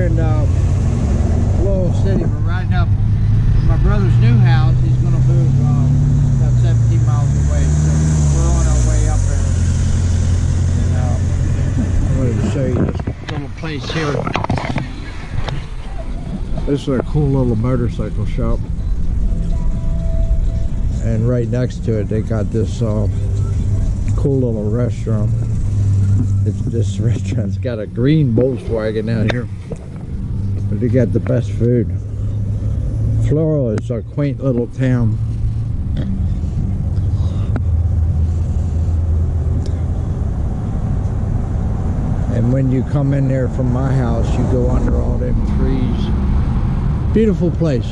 here in Floral City. We're riding up my brother's new house. He's going to move about 17 miles away, so we're on our way up there. And I wanted to show you this little place here. This is a cool little motorcycle shop, and right next to it they got this cool little restaurant. This restaurant's got a green Volkswagen out here, but they got the best food. Floral is a quaint little town. And when you come in there from my house, you go under all them trees. Beautiful place.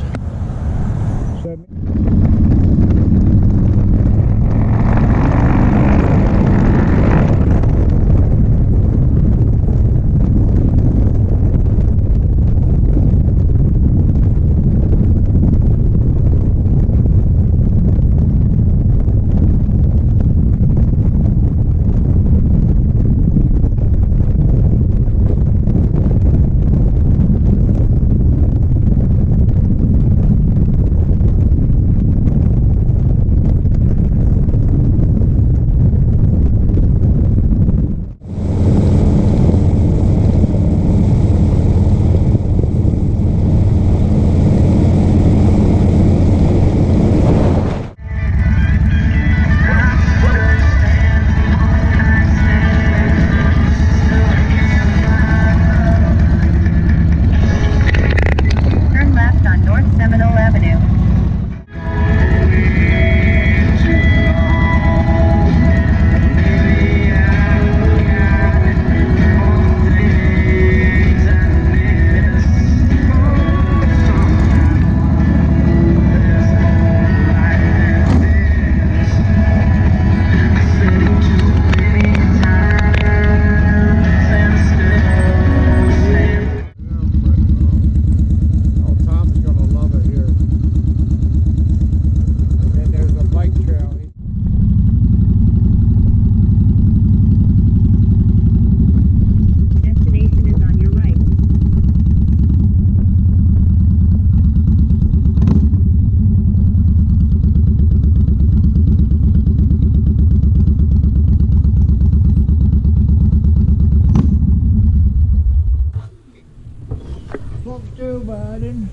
Biden.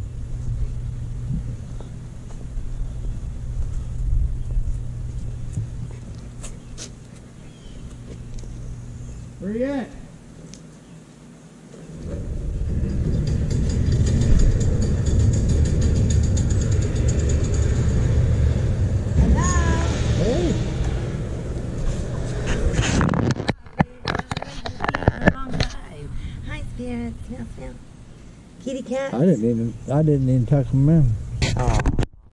Where you at? Hey. Hi, Spirit. Smell. Kitty cat. I didn't even tuck them in. Oh.